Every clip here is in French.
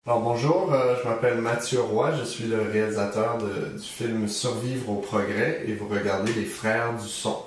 Alors bonjour, je m'appelle Mathieu Roy, je suis le réalisateur du film Survivre au progrès et vous regardez Les Frères du Son.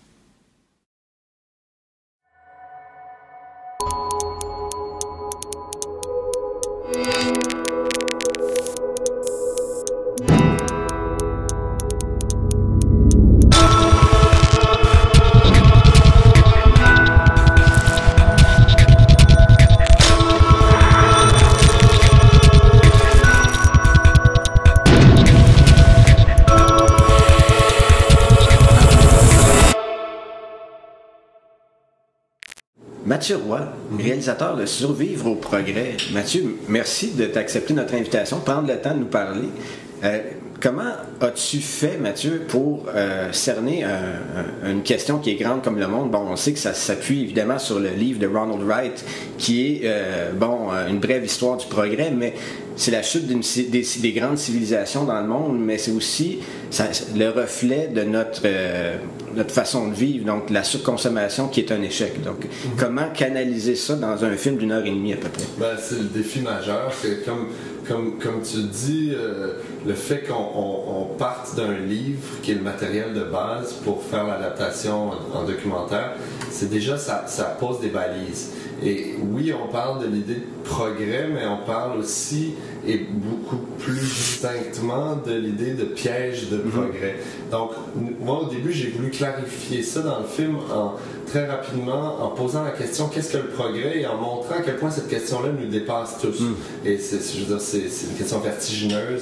Mathieu Roy, réalisateur de Survivre au progrès. Mathieu, merci de t'accepter notre invitation, prendre le temps de nous parler. Comment as-tu fait, Mathieu, pour cerner une question qui est grande comme le monde? Bon, on sait que ça s'appuie évidemment sur le livre de Ronald Wright, qui est, une brève histoire du progrès, mais c'est la chute des grandes civilisations dans le monde, mais c'est aussi le reflet de notre façon de vivre, donc la surconsommation qui est un échec. Donc, comment canaliser ça dans un film d'1h30 à peu près? Ben, c'est le défi majeur. C'est comme tu dis, le fait qu'on parte d'un livre qui est le matériel de base pour faire l'adaptation en documentaire, c'est déjà, ça pose des balises. Et oui, on parle de l'idée de progrès, mais on parle aussi, et beaucoup plus distinctement, de l'idée de piège de progrès. Donc, moi, au début, j'ai voulu clarifier ça dans le film très rapidement, en posant la question qu'est-ce que le progrès et en montrant à quel point cette question-là nous dépasse tous. Et je veux dire, c'est une question vertigineuse.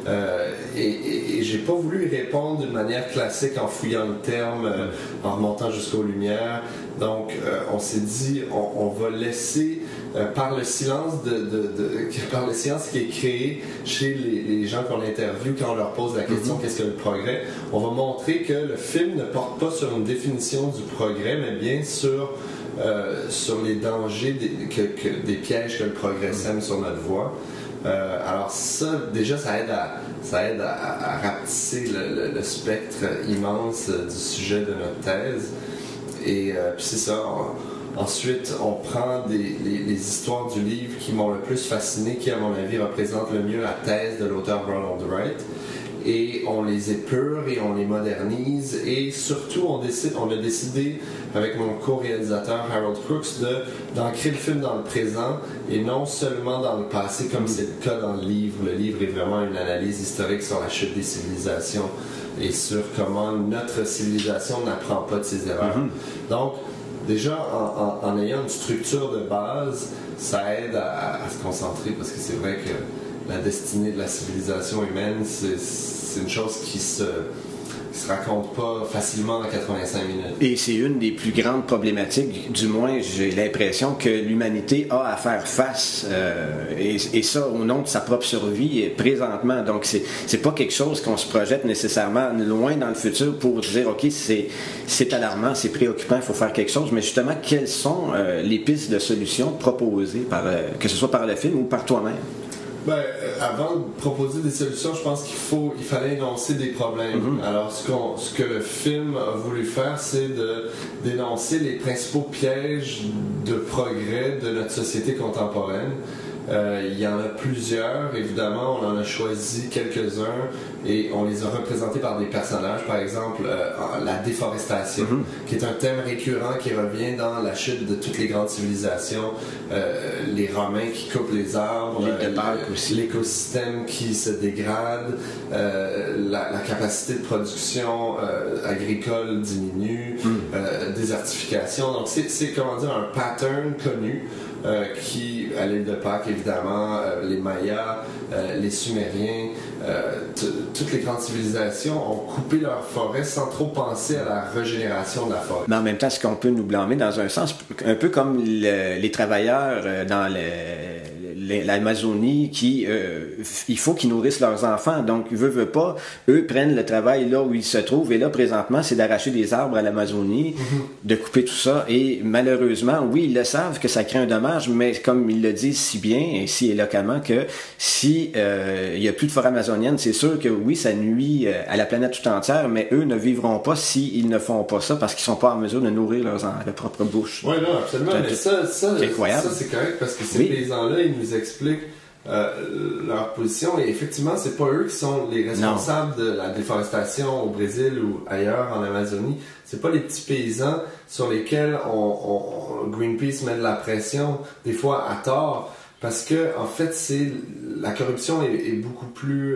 Et j'ai pas voulu y répondre d'une manière classique en fouillant le terme, en remontant jusqu'aux Lumières. Donc, on s'est dit, on va laisser par le silence par le silence qui est créé chez les gens qu'on interviewe quand on leur pose la question qu'est-ce que le progrès, on va montrer que le film ne porte pas sur une définition du progrès, mais bien sur les dangers des pièges que le progrès sème sur notre voie. Alors ça, déjà, ça aide à rapetisser le spectre immense du sujet de notre thèse. Et puis c'est ça. Ensuite, on prend les histoires du livre qui m'ont le plus fasciné, qui, à mon avis, représentent le mieux la thèse de l'auteur Ronald Wright. Et on les épure et on les modernise. Et surtout, on a décidé, avec mon co-réalisateur Harold Crooks, d'ancrer le film dans le présent et non seulement dans le passé, comme c'est le cas dans le livre. Le livre est vraiment une analyse historique sur la chute des civilisations et sur comment notre civilisation n'apprend pas de ses erreurs. Donc, déjà, en ayant une structure de base, ça aide à se concentrer, parce que c'est vrai que la destinée de la civilisation humaine, c'est une chose qui se raconte pas facilement en 85 minutes. Et c'est une des plus grandes problématiques, du moins j'ai l'impression que l'humanité a à faire face, et ça au nom de sa propre survie présentement. Donc c'est pas quelque chose qu'on se projette nécessairement loin dans le futur pour dire ok, c'est alarmant, c'est préoccupant, il faut faire quelque chose, mais justement quelles sont les pistes de solutions proposées que ce soit par le film ou par toi-même? Ben, avant de proposer des solutions, je pense qu'il fallait énoncer des problèmes. Alors, ce que le film a voulu faire, c'est d'énoncer les principaux pièges de progrès de notre société contemporaine. Il y en a plusieurs, évidemment, on en a choisi quelques-uns et on les a représentés par des personnages, par exemple la déforestation, qui est un thème récurrent qui revient dans la chute de toutes les grandes civilisations, les Romains qui coupent les arbres, l'écosystème qui se dégrade, la capacité de production agricole diminue, désertification. Donc c'est comment dire, un pattern connu qui, à l'île de Pâques évidemment, les Mayas, les Sumériens, toutes les grandes civilisations ont coupé leurs forêts sans trop penser à la régénération de la forêt. Mais en même temps, est-ce qu'on peut nous blâmer dans un sens, un peu comme les travailleurs dans l'Amazonie qui, il faut qu'ils nourrissent leurs enfants, donc veut pas, eux prennent le travail là où ils se trouvent, et là présentement c'est d'arracher des arbres à l'Amazonie, de couper tout ça, et malheureusement, oui, ils le savent que ça crée un dommage, mais comme ils le disent si bien, et si localement, que si il y a plus de forêt amazonienne, c'est sûr que oui, ça nuit à la planète tout entière, mais eux ne vivront pas s'ils ne font pas ça, parce qu'ils sont pas en mesure de nourrir leur propre bouche. Oui, non, absolument, mais ça, c'est incroyable. Ça c'est correct, parce que ces paysans-là, ils nous expliquent leur position. Et effectivement, c'est pas eux qui sont les responsables de la déforestation au Brésil ou ailleurs en Amazonie. C'est pas les petits paysans sur lesquels Greenpeace met de la pression, des fois à tort, parce que en fait, la corruption est beaucoup plus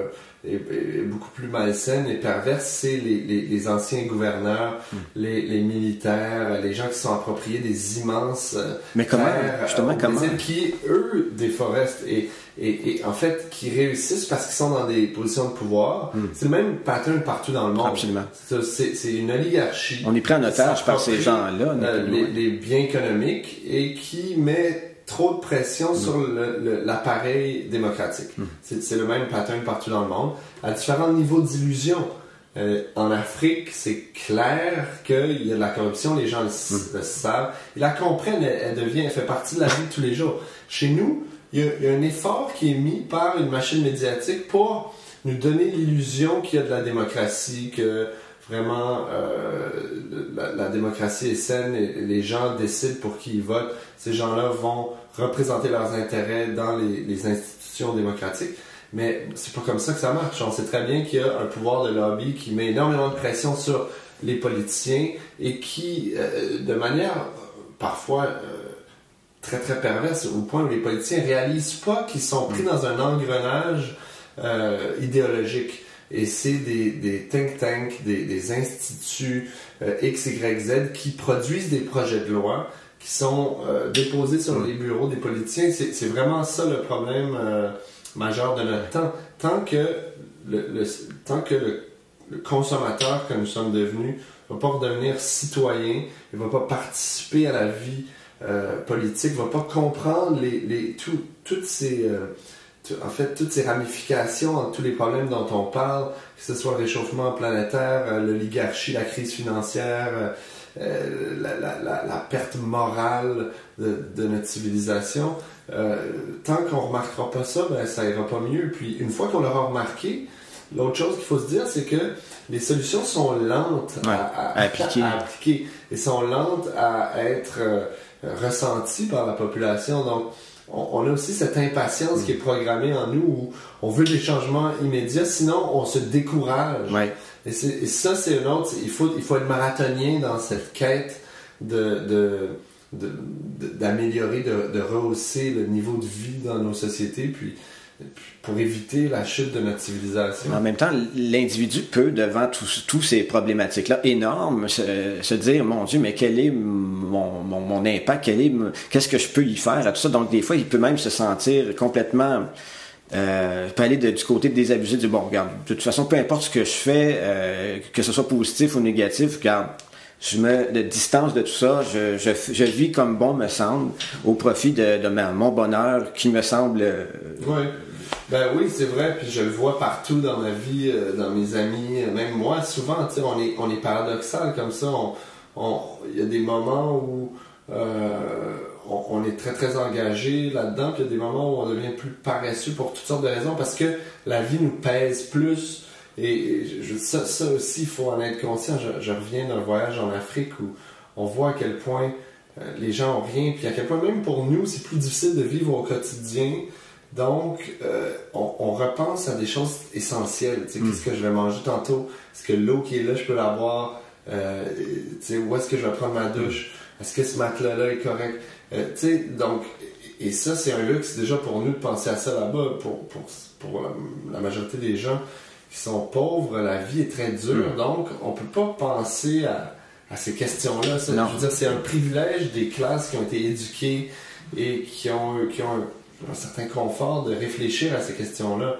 malsaine et perverse. C'est les anciens gouverneurs, les militaires, les gens qui sont appropriés des immenses terres qui, eux, déforestent et en fait, qui réussissent parce qu'ils sont dans des positions de pouvoir. C'est le même pattern partout dans le monde. Absolument. C'est une oligarchie. On est pris en otage par ces gens-là. Les biens économiques et qui met trop de pression sur l'appareil démocratique. C'est le même pattern partout dans le monde, à différents niveaux d'illusion. En Afrique, c'est clair qu'il y a de la corruption, les gens le savent. Ils la comprennent, elle fait partie de la vie de tous les jours. Chez nous, il y a un effort qui est mis par une machine médiatique pour nous donner l'illusion qu'il y a de la démocratie, que vraiment la démocratie est saine et les gens décident pour qui ils votent. Ces gens-là vont représenter leurs intérêts dans les institutions démocratiques. Mais c'est pas comme ça que ça marche. On sait très bien qu'il y a un pouvoir de lobby qui met énormément de pression sur les politiciens et qui, de manière parfois très très perverse, au point où les politiciens réalisent pas qu'ils sont pris dans un engrenage idéologique. Et c'est des think tanks, des instituts X, Y, Z qui produisent des projets de loi qui sont déposés sur les bureaux des politiciens. C'est vraiment ça le problème majeur de notre temps. Tant que le consommateur que nous sommes devenus ne va pas redevenir citoyen, il ne va pas participer à la vie politique, ne va pas comprendre toutes ces ramifications entre tous les problèmes dont on parle, que ce soit le réchauffement planétaire, l'oligarchie, la crise financière, la perte morale de notre civilisation. Tant qu'on ne remarquera pas ça, ça ira pas mieux. Puis une fois qu'on l'aura remarqué, l'autre chose qu'il faut se dire, c'est que les solutions sont lentes à appliquer et sont lentes à être ressenties par la population. Donc, on a aussi cette impatience qui est programmée en nous où on veut des changements immédiats, sinon on se décourage. Ouais. Et ça, c'est une autre. Il faut être marathonien dans cette quête d'améliorer, de rehausser le niveau de vie dans nos sociétés, puis pour éviter la chute de notre civilisation. En même temps, l'individu peut, devant tous ces problématiques-là énormes, se dire, mon Dieu, mais quel est mon impact, qu'est-ce que je peux y faire à tout ça. Donc, des fois, il peut même se sentir complètement... peut aller du côté de désabusé, du bon, regarde, de toute façon, peu importe ce que je fais, que ce soit positif ou négatif, regarde, je me distance de tout ça, je vis comme bon me semble, au profit de mon bonheur qui me semble... Oui, c'est vrai, puis je le vois partout dans ma vie, dans mes amis, même moi, souvent, on est paradoxal comme ça, il y a des moments où on est très très engagé là-dedans, puis il y a des moments où on devient plus paresseux pour toutes sortes de raisons, parce que la vie nous pèse plus. Et ça aussi, il faut en être conscient. Je reviens d'un voyage en Afrique où on voit à quel point les gens ont rien, puis à quel point même pour nous, c'est plus difficile de vivre au quotidien. Donc, on repense à des choses essentielles. Qu'est-ce que je vais manger tantôt? Est-ce que l'eau qui est là, je peux la boire? Où est-ce que je vais prendre ma douche? Est-ce que ce matelas-là est correct? Donc, et ça, c'est un luxe déjà pour nous de penser à ça là-bas. Pour la majorité des gens qui sont pauvres, la vie est très dure, donc on peut pas penser à ces questions-là. Je veux dire, c'est un privilège des classes qui ont été éduquées et qui ont un certain confort de réfléchir à ces questions-là.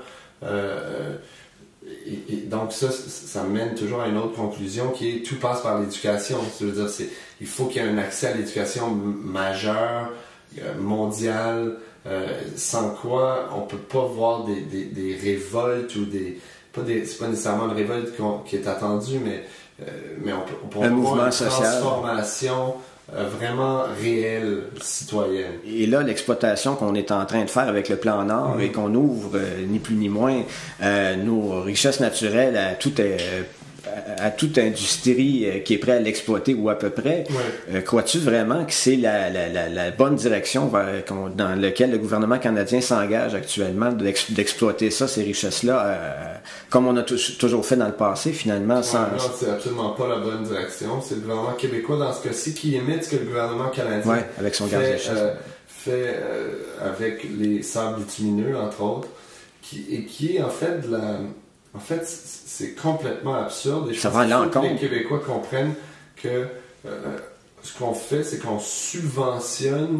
Et donc ça mène toujours à une autre conclusion qui est tout passe par l'éducation. Je veux dire, il faut qu'il y ait un accès à l'éducation majeur, mondial, sans quoi on peut pas voir des révoltes ou c'est pas nécessairement une révolte qui est attendue, mais on peut avoir une transformation vraiment réelle, citoyenne. Et là, l'exploitation qu'on est en train de faire avec le Plan Nord et qu'on ouvre, ni plus ni moins, nos richesses naturelles à toute à toute industrie qui est prête à l'exploiter ou à peu près. Ouais. Crois-tu vraiment que c'est la bonne direction dans laquelle le gouvernement canadien s'engage actuellement d'exploiter ça, ces richesses-là, comme on a toujours fait dans le passé, finalement? Non, c'est absolument pas la bonne direction. C'est le gouvernement québécois, dans ce cas-ci, qui imite ce que le gouvernement canadien avec son gaz de schiste. fait avec les sables bitumineux, entre autres, qui est en fait En fait, c'est complètement absurde. Et je pense qu'il faut que les Québécois comprennent que ce qu'on fait, c'est qu'on subventionne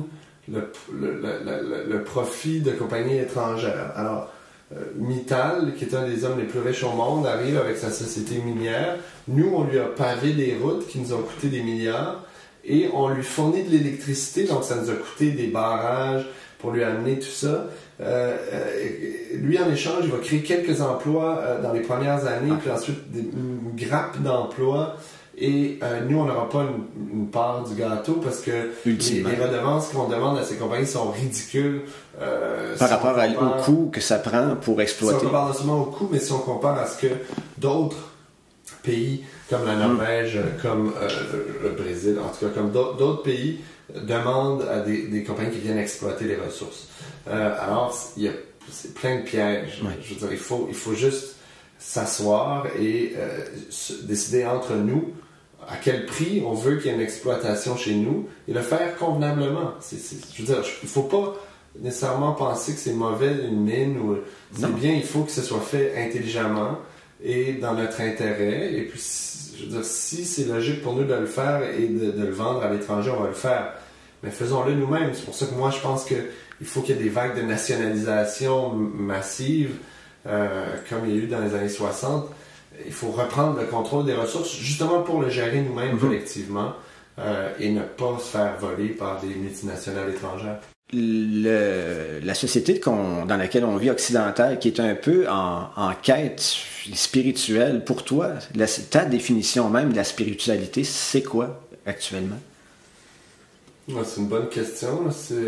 le profit de compagnies étrangères. Alors, Mittal, qui est un des hommes les plus riches au monde, arrive avec sa société minière. Nous, on lui a pavé des routes qui nous ont coûté des milliards et on lui fournit de l'électricité, donc ça nous a coûté des barrages pour lui amener tout ça. Lui, en échange, il va créer quelques emplois dans les premières années, puis ensuite une grappe d'emplois. Et nous, on n'aura pas une part du gâteau parce que les redevances qu'on demande à ces compagnies sont ridicules. Par rapport au coût que ça prend pour exploiter. Si on compare non seulement au coût, mais si on compare à ce que d'autres pays, comme la Norvège, comme le Brésil, en tout cas comme d'autres pays, demandent à des compagnies qui viennent exploiter les ressources. Alors, c'est plein de pièges. Ouais. Je veux dire, il faut juste s'asseoir et décider entre nous à quel prix on veut qu'il y ait une exploitation chez nous et le faire convenablement. Je veux dire, il ne faut pas nécessairement penser que c'est mauvais une mine ou c'est bien, il faut que ce soit fait intelligemment et dans notre intérêt. Et puis, je veux dire, si c'est logique pour nous de le faire et de le vendre à l'étranger, on va le faire. Mais faisons-le nous-mêmes. C'est pour ça que moi, je pense qu'il faut qu'il y ait des vagues de nationalisation massive, comme il y a eu dans les années 60. Il faut reprendre le contrôle des ressources, justement pour le gérer nous-mêmes collectivement et ne pas se faire voler par des multinationales étrangères. La société dans laquelle on vit, occidentale, qui est un peu en quête spirituelle, pour toi, ta définition même de la spiritualité, c'est quoi actuellement? C'est une bonne question.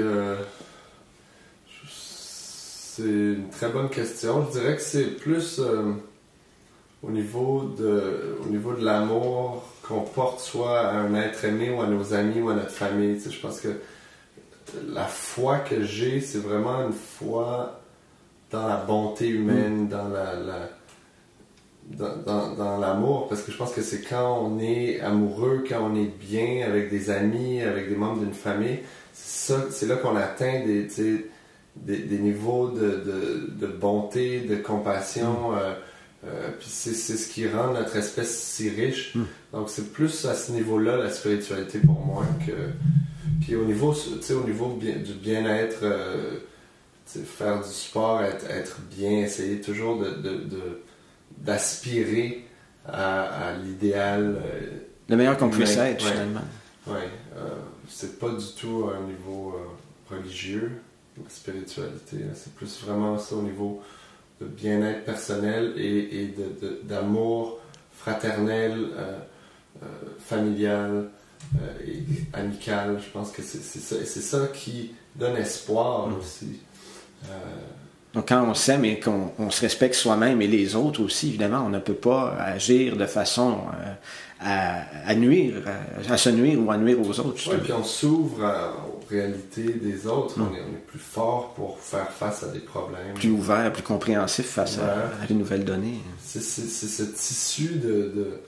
C'est une très bonne question. Je dirais que c'est plus au niveau de l'amour qu'on porte soit à un être aimé ou à nos amis ou à notre famille. Tu sais, je pense que la foi que j'ai, c'est vraiment une foi dans la bonté humaine, dans l'amour, parce que je pense que c'est quand on est amoureux, quand on est bien avec des amis, avec des membres d'une famille, c'est là qu'on atteint des niveaux de bonté, de compassion. Puis c'est ce qui rend notre espèce si riche. Donc c'est plus à ce niveau-là la spiritualité pour moi que. Puis au niveau du bien-être, faire du sport, être bien, essayer toujours d'aspirer à l'idéal. Le meilleur qu'on puisse être, finalement. Oui. C'est pas du tout un niveau religieux, la spiritualité. C'est plus vraiment ça au niveau de bien-être personnel et d'amour fraternel, familial et amical. Je pense que c'est ça. Et c'est ça qui donne espoir aussi. Donc quand on s'aime et qu'on se respecte soi-même et les autres aussi, évidemment, on ne peut pas agir de façon à nuire, à se nuire ou à nuire aux autres. Oui, puis on s'ouvre aux réalités des autres. On est plus fort pour faire face à des problèmes. Plus ouvert, plus compréhensif face à des nouvelles données. C'est ce tissu de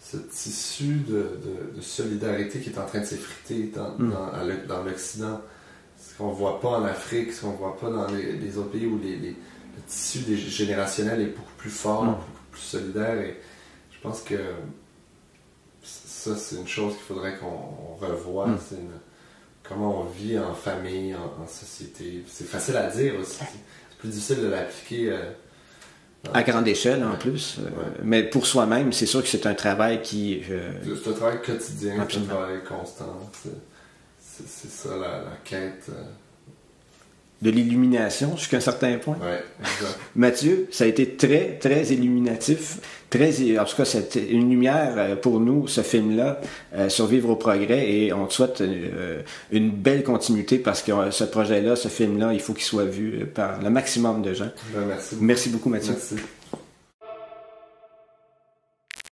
solidarité qui est en train de s'effriter dans l'Occident. Ce qu'on ne voit pas en Afrique, ce qu'on ne voit pas dans les autres pays où le tissu générationnel est beaucoup plus fort, beaucoup plus solidaire. Et je pense que ça, c'est une chose qu'il faudrait qu'on revoie. C'est comment on vit en famille, en société. C'est facile à dire aussi. C'est plus difficile de l'appliquer. À grande échelle, en plus. Mais pour soi-même, c'est sûr que c'est un travail qui... C'est un travail quotidien, c'est un travail constant. C'est ça la quête. De l'illumination jusqu'à un certain point. Oui, exact. Mathieu, ça a été très, très illuminatif. En tout cas, c'était une lumière pour nous, ce film-là, Survivre au progrès. Et on te souhaite une belle continuité parce que ce projet-là, ce film-là, il faut qu'il soit vu par le maximum de gens. Merci beaucoup. Merci beaucoup, Mathieu. Merci.